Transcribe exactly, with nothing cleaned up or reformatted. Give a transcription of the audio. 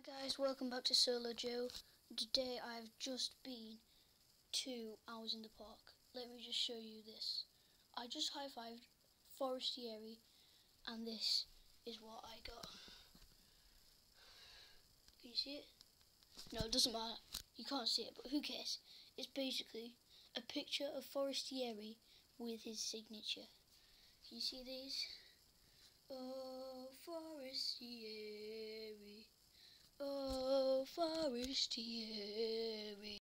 Guys, welcome back to Solo Joe. Today I've just been two hours in the park. Let me just show you this. I just high-fived Forestieri and this is what I got. Can you see it? No, it doesn't matter. You can't see it, but who cares? It's basically a picture of Forestieri with his signature. Can you see these? Oh, Forestieri. Oh, Forestieri.